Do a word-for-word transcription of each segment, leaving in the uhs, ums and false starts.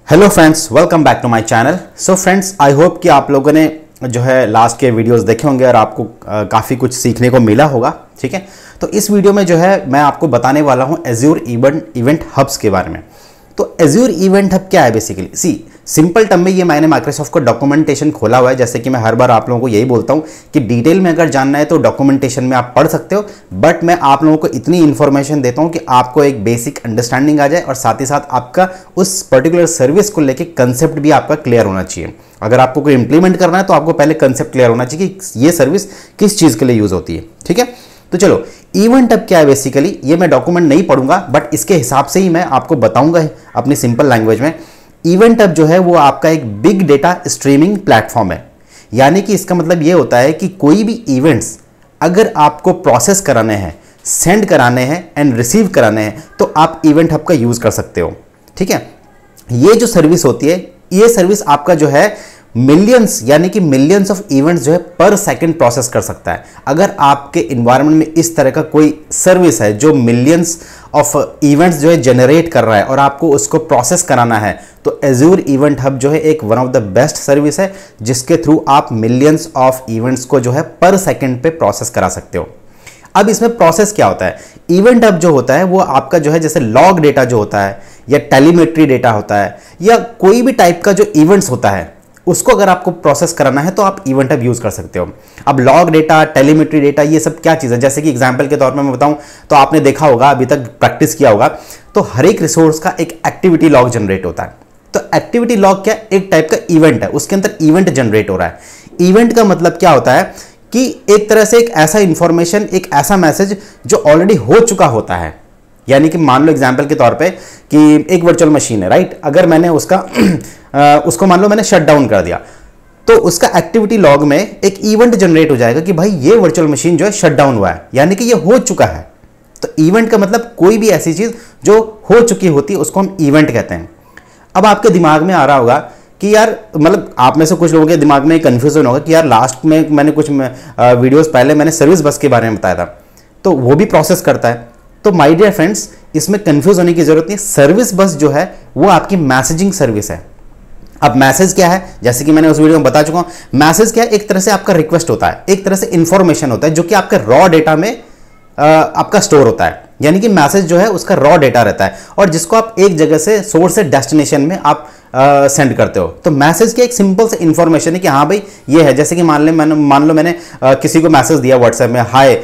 Hello friends, welcome back to my channel. So friends, I hope कि आप लोगों ने जो है लास्ट के वीडियोस देखे होंगे और आपको काफ़ी कुछ सीखने को मिला होगा। ठीक है, तो इस वीडियो में जो है मैं आपको बताने वाला हूं एज्योर इवेंट इवेंट हब्स के बारे में। तो एज्योर इवेंट हब क्या है बेसिकली? सी सिंपल टर्म में ये मैंने माइक्रोसॉफ्ट का डॉक्यूमेंटेशन खोला हुआ है। जैसे कि मैं हर बार आप लोगों को यही बोलता हूँ कि डिटेल में अगर जानना है तो डॉक्यूमेंटेशन में आप पढ़ सकते हो, बट मैं आप लोगों को इतनी इन्फॉर्मेशन देता हूँ कि आपको एक बेसिक अंडरस्टैंडिंग आ जाए और साथ ही साथ आपका उस पर्टिकुलर सर्विस को लेके कंसेप्ट भी आपका क्लियर होना चाहिए। अगर आपको कोई इंप्लीमेंट करना है तो आपको पहले कंसेप्ट क्लियर होना चाहिए कि ये सर्विस किस चीज़ के लिए यूज़ होती है। ठीक है, तो चलो इवेंट हब क्या है बेसिकली, ये मैं डॉक्यूमेंट नहीं पढ़ूंगा बट इसके हिसाब से ही मैं आपको बताऊंगा अपनी सिंपल लैंग्वेज में। इवेंट हब जो है वो आपका एक बिग डेटा स्ट्रीमिंग प्लेटफॉर्म है। यानी कि इसका मतलब ये होता है कि कोई भी इवेंट्स अगर आपको प्रोसेस कराने हैं, सेंड कराने हैं एंड रिसीव कराने हैं तो आप इवेंट हब का यूज कर सकते हो। ठीक है, ये जो सर्विस होती है, ये सर्विस आपका जो है मिलियंस यानी कि मिलियंस ऑफ इवेंट्स जो है पर सेकंड प्रोसेस कर सकता है। अगर आपके इन्वायरमेंट में इस तरह का कोई सर्विस है जो मिलियंस ऑफ इवेंट्स जो है जनरेट कर रहा है और आपको उसको प्रोसेस कराना है, तो एज्योर इवेंट हब जो है एक one of the best service है जिसके थ्रू आप मिलियंस ऑफ इवेंट्स को जो है पर सेकंड पे प्रोसेस करा सकते हो। अब इसमें प्रोसेस क्या होता है? इवेंट हब जो होता है वो आपका जो है जैसे लॉग डेटा जो होता है या टेलीमेट्री डेटा होता है या कोई भी टाइप का जो इवेंट्स होता है उसको अगर आपको प्रोसेस कराना है तो आप इवेंट हब यूज कर सकते हो। अब लॉग डेटा, टेलीमेट्री डेटा, ये सब क्या चीज़ है? जैसे कि एग्जांपल के तौर पे मैं बताऊं तो आपने देखा होगा, अभी तक प्रैक्टिस किया होगा, तो हर एक रिसोर्स का एक एक्टिविटी लॉग जनरेट होता है। तो एक्टिविटी लॉग क्या? एक टाइप का इवेंट है, उसके अंदर इवेंट जनरेट हो रहा है। इवेंट का मतलब क्या होता है कि एक तरह से एक ऐसा इंफॉर्मेशन, एक ऐसा मैसेज जो ऑलरेडी हो चुका होता है। यानी कि मान लो एग्जाम्पल के तौर पे कि एक वर्चुअल मशीन है, राइट? अगर मैंने उसका आ, उसको मान लो मैंने शट डाउन कर दिया तो उसका एक्टिविटी लॉग में एक इवेंट जनरेट हो जाएगा कि भाई ये वर्चुअल मशीन जो है शट डाउन हुआ है, यानी कि ये हो चुका है। तो इवेंट का मतलब कोई भी ऐसी चीज जो हो चुकी होती है उसको हम इवेंट कहते हैं। अब आपके दिमाग में आ रहा होगा कि यार, मतलब आप में से कुछ लोगों के दिमाग में कंफ्यूजन होगा कि यार लास्ट में मैंने कुछ वीडियोस पहले मैंने सर्विस बस के बारे में बताया था, तो वो भी प्रोसेस करता है। तो माय डियर फ्रेंड्स, इसमें कंफ्यूज होने की जरूरत नहीं। सर्विस बस जो है वो आपकी मैसेजिंग सर्विस है। अब मैसेज क्या है? जैसे कि मैंने उस वीडियो में बता चुका हूं, मैसेज क्या है? एक तरह से आपका रिक्वेस्ट होता है, एक तरह से इंफॉर्मेशन होता है जो कि आपके रॉ डेटा में आ, आपका स्टोर होता है। यानी कि मैसेज जो है उसका रॉ डेटा रहता है और जिसको आप एक जगह से सोर्स से डेस्टिनेशन में आप सेंड करते हो। तो मैसेज की एक सिंपल से इंफॉर्मेशन है कि हाँ भाई ये है। जैसे कि मान ले मैंने मान लो मैंने आ, किसी को मैसेज दिया व्हाट्सएप में, हाय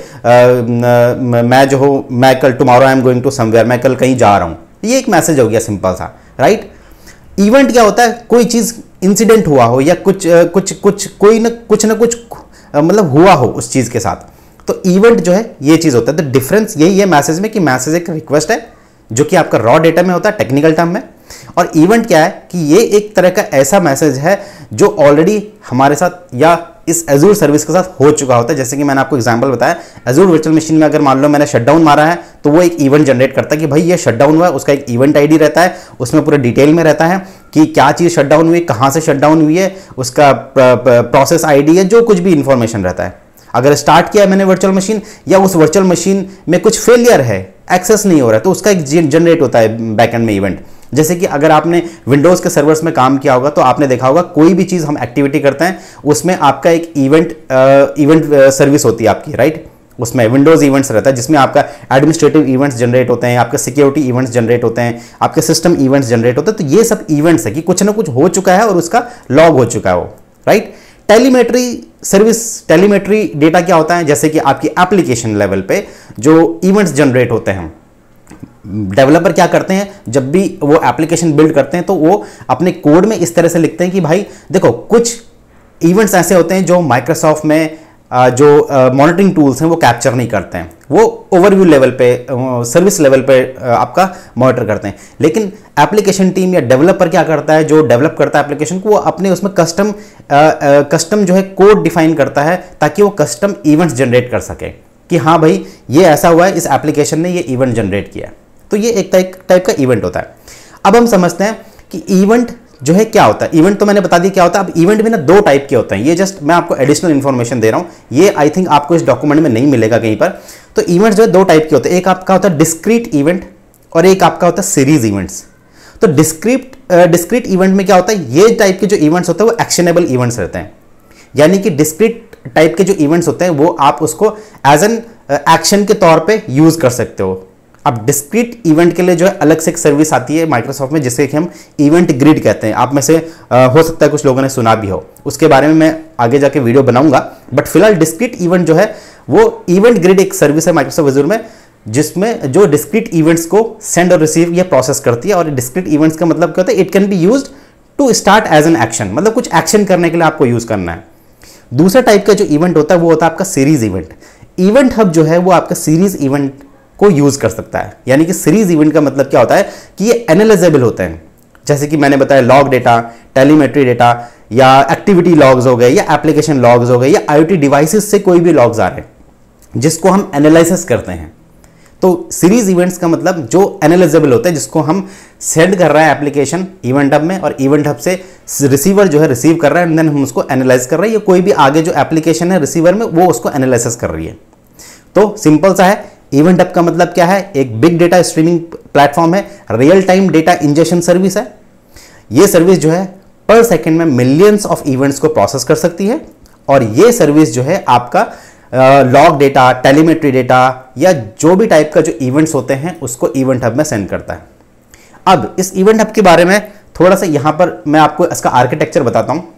मैं जो हूँ मैं कल tomorrow I am going to somewhere, मैं कल कहीं जा रहा हूँ। ये एक मैसेज हो गया सिंपल सा, राइट? इवेंट क्या होता है? कोई चीज इंसिडेंट हुआ हो या कुछ कुछ कुछ कोई ना कुछ ना कुछ मतलब हुआ हो उस चीज के साथ, तो इवेंट जो है ये चीज होता है। तो डिफरेंस यही है मैसेज में कि मैसेज एक रिक्वेस्ट है जो कि आपका रॉ डेटा में होता है टेक्निकल टर्म में, और इवेंट क्या है कि ये एक तरह का ऐसा मैसेज है जो ऑलरेडी हमारे साथ या इस एज्योर सर्विस के साथ हो चुका होता है। जैसे कि मैंने आपको एग्जांपल बताया, एज्योर वर्चुअल मशीन में अगर मान लो मैंने शटडाउन मारा है तो वो एक इवेंट जनरेट करता है कि भाई ये शटडाउन हुआ है, उसका एक इवेंट आईडी रहता है, उसमें पूरे डिटेल में रहता है कि क्या चीज़ शटडाउन हुई, कहाँ से शटडाउन हुई है, उसका प्रोसेस आईडी है, जो कुछ भी इंफॉर्मेशन रहता है। अगर स्टार्ट किया है मैंने वर्चुअल मशीन या उस वर्चुअल मशीन में कुछ फेलियर है, एक्सेस नहीं हो रहा है, तो उसका एक जनरेट होता है बैकएंड में इवेंट। जैसे कि अगर आपने विंडोज़ के सर्वर्स में काम किया होगा तो आपने देखा होगा कोई भी चीज़ हम एक्टिविटी करते हैं उसमें आपका एक इवेंट इवेंट सर्विस होती है आपकी, राइट? उसमें विंडोज़ इवेंट्स रहता है जिसमें आपका एडमिनिस्ट्रेटिव इवेंट्स जनरेट होते हैं, आपके सिक्योरिटी इवेंट्स जनरेट होते हैं, आपके सिस्टम इवेंट्स जनरेट होते हैं। तो ये सब इवेंट्स है कि कुछ ना कुछ हो चुका है और उसका लॉग हो चुका है वो, right? Telemetry service, telemetry data क्या होता है? जैसे कि आपकी एप्लीकेशन लेवल पे जो इवेंट्स जनरेट होते हैं, डेवलपर क्या करते हैं जब भी वो एप्लीकेशन बिल्ड करते हैं तो वो अपने कोड में इस तरह से लिखते हैं कि भाई देखो, कुछ इवेंट्स ऐसे होते हैं जो माइक्रोसॉफ्ट में जो मॉनिटरिंग टूल्स हैं वो कैप्चर नहीं करते हैं, वो ओवरव्यू लेवल पे, सर्विस लेवल पे आपका मॉनिटर करते हैं। लेकिन एप्लीकेशन टीम या डेवलपर क्या करता है, जो डेवलप करता है एप्लीकेशन को, वो अपने उसमें कस्टम कस्टम जो है कोड डिफाइन करता है ताकि वो कस्टम इवेंट्स जनरेट कर सके कि हाँ भाई ये ऐसा हुआ है, इस एप्लीकेशन ने ये इवेंट जनरेट किया। तो ये एक टाइप का इवेंट होता है। अब हम समझते हैं कि इवेंट जो है क्या होता है। इवेंट तो मैंने बता दी क्या होता है। अब इवेंट भी ना दो टाइप के होते हैं, ये जस्ट मैं आपको एडिशनल इन्फॉर्मेशन दे रहा हूं, ये आई थिंक आपको इस डॉक्यूमेंट में नहीं मिलेगा कहीं पर। तो इवेंट जो है दो टाइप के होते हैं, एक आपका होता है डिस्क्रीट इवेंट और एक आपका होता है सीरीज इवेंट्स। तो डिस्क्रीट डिस्क्रीट इवेंट में क्या होता है, ये टाइप के जो इवेंट्स होते हैं वो एक्शनेबल इवेंट्स रहते हैं, यानी कि डिस्क्रीट टाइप के जो इवेंट्स होते हैं वो आप उसको एज एन एक्शन के तौर पे यूज कर सकते हो। अब डिस्क्रीट इवेंट के लिए जो है अलग से एक सर्विस आती है माइक्रोसॉफ्ट में, जिसे कि हम इवेंट ग्रिड कहते हैं। आप में से आ, हो सकता है कुछ लोगों ने सुना भी हो, उसके बारे में मैं आगे जाके वीडियो बनाऊंगा। बट फिलहाल डिस्क्रीट इवेंट जो है वो इवेंट ग्रिड एक सर्विस है माइक्रोसॉफ्ट एज़ूर में, जिसमें जो डिस्क्रीट इवेंट्स को सेंड और रिसीव या प्रोसेस करती है। और डिस्क्रीट इवेंट्स का मतलब क्या होता है, it can be used to start as an action, मतलब कुछ एक्शन करने के लिए आपको यूज करना है। दूसरा टाइप का जो इवेंट होता है वो होता है आपका सीरीज इवेंट। इवेंट हब जो है वो आपका सीरीज इवेंट को यूज कर सकता है, यानी कि सीरीज इवेंट का मतलब क्या होता है कि ये एनालाइजेबल होते हैं, जैसे कि मैंने बताया लॉग डेटा, टेलीमेट्री डेटा, या एक्टिविटी लॉग्स हो गए, या एप्लीकेशन लॉग्स हो गए, या आईओटी डिवाइसेस से कोई भी लॉग्स आ रहे हैं जिसको हम एनालिसिस करते हैं। तो सीरीज इवेंट्स का मतलब जो एनालाइजेबल होता है, जिसको हम सेंड कर रहा है एप्लीकेशन इवेंट हब में, और इवेंट हब से रिसीवर जो है रिसीव कर रहा है, एंड देन हम उसको एनालाइज कर रहे हैं, या कोई भी आगे जो एप्लीकेशन है रिसीवर में वो उसको एनालिसिस कर रही है। तो सिंपल सा है, इवेंट हब का मतलब क्या है, एक बिग डेटा स्ट्रीमिंग प्लेटफॉर्म है, real time data injection service है। ये सर्विस जो है पर सेकेंड में मिलियंस ऑफ इवेंट्स को प्रोसेस कर सकती है, और ये सर्विस जो है आपका लॉग डेटा, टेलीमेट्री डेटा, या जो भी टाइप का जो इवेंट्स होते हैं उसको इवेंट हब में सेंड करता है। अब इस इवेंट हब के बारे में थोड़ा सा यहां पर मैं आपको इसका आर्किटेक्चर बताता हूं।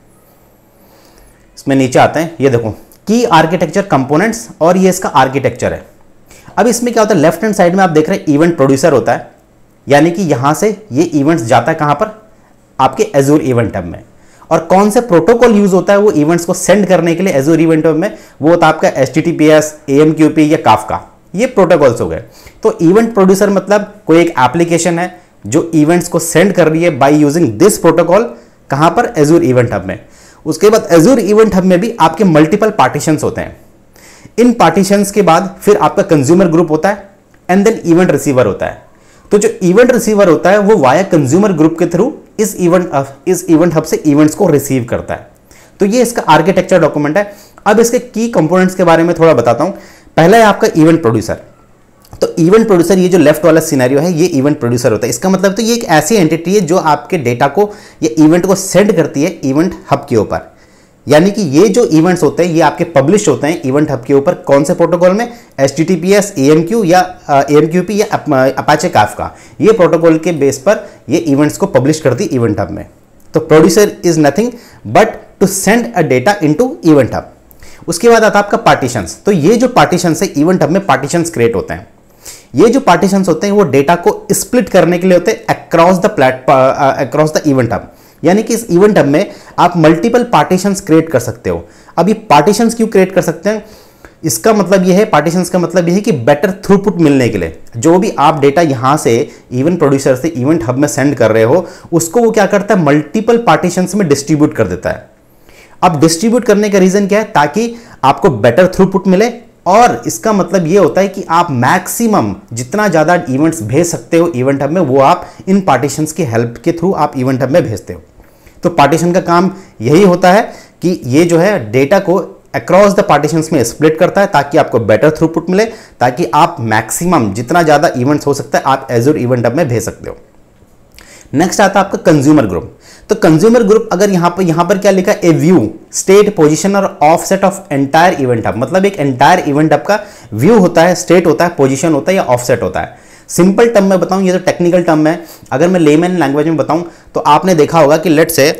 इसमें नीचे आते हैं, ये देखो की आर्किटेक्चर कंपोनेंट्स, और ये इसका आर्किटेक्चर है। अब इसमें क्या होता है, लेफ्ट हैंड साइड में आप देख रहे हैं इवेंट प्रोड्यूसर होता है, यानी कि यहां से ये इवेंट्स जाता है कहां पर, आपके एज़ूर इवेंट हब में। और कौन से प्रोटोकॉल यूज होता है वो इवेंट्स को सेंड करने के लिए एज़ूर इवेंट हब में, वो होता है आपका H T T P S, A M Q P या काफका, ये प्रोटोकॉल्स हो गए। तो इवेंट प्रोड्यूसर मतलब कोई एक एप्लीकेशन है जो इवेंट्स को सेंड कर रही है बाय यूजिंग दिस प्रोटोकॉल, कहां पर, एज़ूर इवेंट हब में। उसके बाद एज़ूर इवेंट हब में भी आपके मल्टीपल पार्टीशंस होते हैं। इन पार्टीशंस के बाद फिर आपका कंज्यूमर ग्रुप होता है, एंड देन इवेंट रिसीवर होता है। तो जो इवेंट रिसीवर होता है वो वाया कंज्यूमर ग्रुप के थ्रू इस इवेंट इस इवेंट हब से इवेंट्स को रिसीव करता है। तो ये इसका आर्किटेक्चर डॉक्यूमेंट है। अब इसके की कंपोनेंट्स के बारे में थोड़ा बताता हूं। पहला है आपका इवेंट प्रोड्यूसर। तो इवेंट प्रोड्यूसर, ये जो लेफ्ट वाला सिनेरियो है, ये इवेंट प्रोड्यूसर होता है। इसका मतलब तो ये एक ऐसी एंटिटी है जो आपके डेटा को या इवेंट को सेंड करती है इवेंट हब के ऊपर, यानी कि ये जो इवेंट्स होते हैं ये आपके पब्लिश होते हैं इवेंट हब के ऊपर। कौन से प्रोटोकॉल में, H T T P S, A M Q या ए एम क्यू पी या अपाचे काफका, ये प्रोटोकॉल के बेस पर ये इवेंट्स को पब्लिश करती है इवेंट हब में। तो producer is nothing but to send a data into event hub. उसके बाद आता है आपका पार्टीशंस। तो ये जो पार्टीशंस है इवेंट हब में पार्टीशंस क्रिएट होते हैं। ये जो पार्टीशंस होते हैं वो डेटा को स्प्लिट करने के लिए होते हैं across the platform, across the event hub, यानी कि इस इवेंट हब में आप मल्टीपल पार्टीशंस क्रिएट कर सकते हो। अब ये पार्टीशंस क्यों क्रिएट कर सकते हैं, इसका मतलब ये है, पार्टीशंस का मतलब ये है कि बेटर थ्रूपुट मिलने के लिए जो भी आप डेटा यहां से इवेंट प्रोड्यूसर से इवेंट हब में सेंड कर रहे हो उसको वो क्या करता है, मल्टीपल पार्टीशंस में डिस्ट्रीब्यूट कर देता है। अब डिस्ट्रीब्यूट करने का रीजन क्या है, ताकि आपको बेटर थ्रूपुट मिले, और इसका मतलब ये होता है कि आप मैक्सिमम जितना ज्यादा इवेंट्स भेज सकते हो इवेंट हब में वो आप इन पार्टीशंस की हेल्प के थ्रू आप इवेंट हब में भेजते हो। तो पार्टीशन का काम यही होता है कि ये जो है डेटा को अक्रॉस द पार्टीशंस में स्प्लिट करता है ताकि आपको बेटर थ्रूपुट मिले, ताकि आप मैक्सिमम जितना ज्यादा इवेंट्स हो सकता है आप एज़ूर इवेंट हब में भेज सकते हो। नेक्स्ट आता है आपका कंज्यूमर ग्रुप। तो कंज्यूमर ग्रुप अगर यहां पर यहां पर क्या लिखा है, ए व्यू, स्टेट, पोजीशन और offset of entire event hub, मतलब एक एंटायर इवेंट हब का व्यू होता है, स्टेट होता है, पोजीशन होता है या ऑफसेट होता है। सिंपल टर्म में बताऊं, ये तो टेक्निकल टर्म है, अगर मैं लेमैन लैंग्वेज में बताऊं तो आपने देखा होगा कि लेट्स से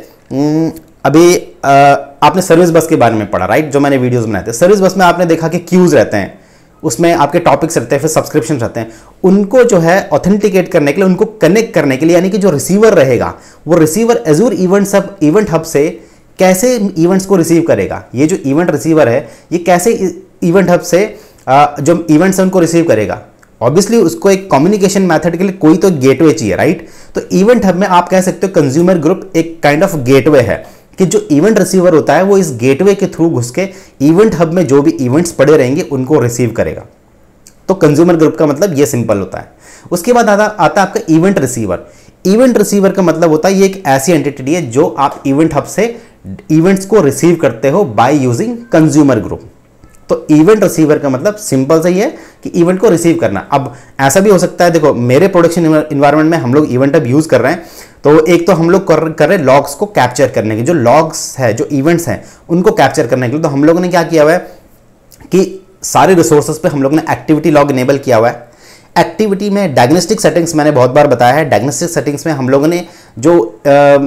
अभी आ, आपने सर्विस बस के बारे में पढ़ा, राइट, जो मैंने वीडियोस बनाए थे। सर्विस बस में आपने देखा कि क्यूज रहते हैं, उसमें आपके टॉपिक्स रहते हैं, फिर सब्सक्रिप्शन रहते हैं। उनको जो है ऑथेंटिकेट करने के लिए, उनको कनेक्ट करने के लिए, यानी कि जो रिसीवर रहेगा वो receiver Azure event hub event hub से कैसे इवेंट्स को रिसीव करेगा, ये जो इवेंट रिसीवर है ये कैसे इवेंट हब से जो इवेंट्स है उनको रिसीव करेगा। ऑब्वियसली उसको एक कम्युनिकेशन मेथड के लिए कोई तो गेटवे चाहिए, राइट। तो इवेंट हब में आप कह सकते हो कंज्यूमर ग्रुप एक काइंड ऑफ गेटवे है कि जो इवेंट रिसीवर होता है वो इस गेटवे के थ्रू घुस के इवेंट हब में जो भी इवेंट्स पड़े रहेंगे उनको रिसीव करेगा। तो कंज्यूमर ग्रुप का मतलब ये सिंपल होता है। उसके बाद आता आता आपका इवेंट रिसीवर। इवेंट रिसीवर का मतलब होता है ये एक ऐसी एंटिटी है जो आप इवेंट हब से इवेंट्स को रिसीव करते हो बाय यूजिंग कंज्यूमर ग्रुप। तो इवेंट रिसीवर का मतलब सिंपल सा ही है कि इवेंट को रिसीव करना। अब ऐसा भी हो सकता है, देखो मेरे प्रोडक्शन इन्वायरमेंट में हम लोग इवेंट हब यूज कर रहे हैं, तो एक तो हम लोग कर, कर रहे हैं लॉग्स को कैप्चर करने के, जो लॉग्स है, जो इवेंट्स हैं उनको कैप्चर करने के लिए। तो हम लोगों ने क्या किया हुआ है कि सारे रिसोर्सेज पे हम लोगों ने एक्टिविटी लॉग इनेबल किया हुआ है। एक्टिविटी में डायग्नोस्टिक सेटिंग्स मैंने बहुत बार बताया है, डायग्नोस्टिक सेटिंग्स में हम लोगों ने जो आ,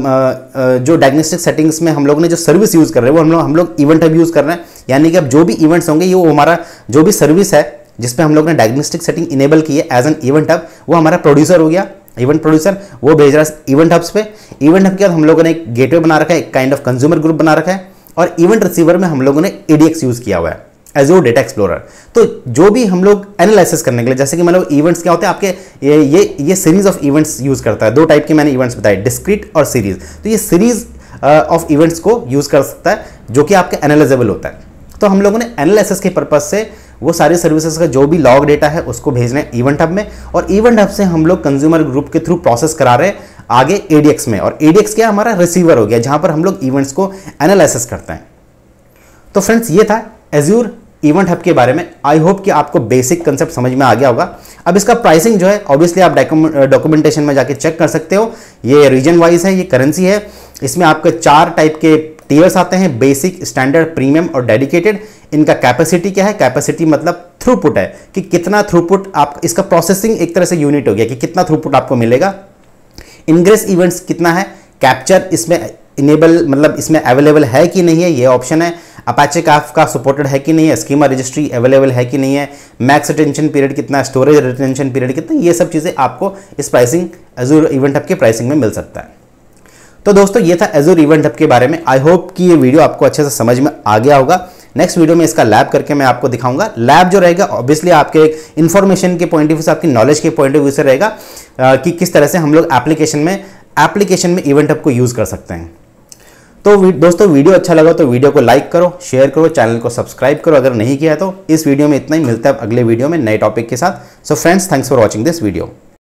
आ, जो डायग्नोस्टिक सेटिंग्स में हम लोगों ने जो सर्विस यूज कर रहे हैं वो हम लोग हम लोग इवेंट हब यूज कर रहे हैं। यानी कि अब जो भी इवेंट्स होंगे ये वो हमारा जो भी सर्विस है जिसपे हम लोग ने डायग्नोस्टिक सेटिंग इनेबल की है एज एन इवेंट हब, वो हमारा प्रोड्यूसर हो गया, इवेंट प्रोड्यूसर, वो भेज रहा है इवेंट हब्स पे। इवेंट हब के बाद हम लोगों ने एक गेटवे बना रखा है, एक काइंड ऑफ कंज्यूमर ग्रुप बना रखा है, और इवेंट रिसीवर में हम लोगों ने एडीएक्स यूज किया हुआ है, एज़्योर डेटा एक्सप्लोरर। तो जो भी हम लोग एनालिसिस करने के लिए, जैसे कि मतलब इवेंट्स क्या होते हैं आपके, ये ये ये सीरीज ऑफ इवेंट्स यूज करता है। दो टाइप के मैंने इवेंट्स बताए, डिस्क्रीट और सीरीज। तो ये सीरीज ऑफ इवेंट्स को यूज कर सकता है जो कि आपके एनालाइजेबल होता है। तो हम लोगों ने एनालिसिस के पर्पज से वो सारी सर्विसेज का जो भी लॉग डेटा है उसको भेजना है इवेंट हब में, और इवेंट हब से हम लोग कंज्यूमर ग्रुप के थ्रू प्रोसेस करा रहे हैं आगे एडीएक्स में। और एडीएक्स क्या हमारा रिसीवर हो गया जहां पर हम लोग इवेंट्स को एनालिसिस करते हैं। तो फ्रेंड्स ये था एज़्योर इवेंट हब के बारे में। आई होप कि आपको बेसिक कंसेप्ट समझ में आ गया होगा। अब इसका प्राइसिंग जो है ऑब्वियसली आप डॉक्यूमेंटेशन में जाके चेक कर सकते हो। ये रीजन वाइज है, ये करेंसी है। इसमें आपके चार टाइप के टीयर्स आते हैं, बेसिक, स्टैंडर्ड, प्रीमियम और डेडिकेटेड। इनका कैपेसिटी क्या है, कैपेसिटी मतलब थ्रूपुट है कि कितना थ्रूपुट आप, इसका प्रोसेसिंग एक तरह से यूनिट हो गया कि कितना थ्रूपुट आपको मिलेगा। इनग्रेस इवेंट्स कितना है, कैप्चर इसमें इनेबल मतलब इसमें अवेलेबल है कि नहीं है, ये ऑप्शन है। अपाचे काफका सपोर्टेड है कि नहीं है, स्कीमा रजिस्ट्री अवेलेबल है कि नहीं है, मैक्स रिटेंशन पीरियड कितना है, स्टोरेज रिटेंशन पीरियड कितना, ये सब चीज़ें आपको इस प्राइसिंग एज़्योर इवेंट हब के प्राइसिंग में मिल सकता है। तो दोस्तों ये था एज़्योर इवेंट हब के बारे में। आई होप कि ये वीडियो आपको अच्छे से समझ में आ गया होगा। नेक्स्ट वीडियो में इसका लैब करके मैं आपको दिखाऊंगा। लैब जो रहेगा ऑब्वियसली आपके इन्फॉर्मेशन के पॉइंट ऑफ व्यू से, आपकी नॉलेज के पॉइंट ऑफ व्यू से रहेगा कि किस तरह से हम लोग एप्लीकेशन में एप्लीकेशन में इवेंट हब को यूज़ कर सकते हैं। तो दोस्तों वीडियो अच्छा लगा तो वीडियो को लाइक करो, शेयर करो, चैनल को सब्सक्राइब करो अगर नहीं किया है तो। इस वीडियो में इतना ही, मिलता है अगले वीडियो में नए टॉपिक के साथ। So friends, thanks for watching this video.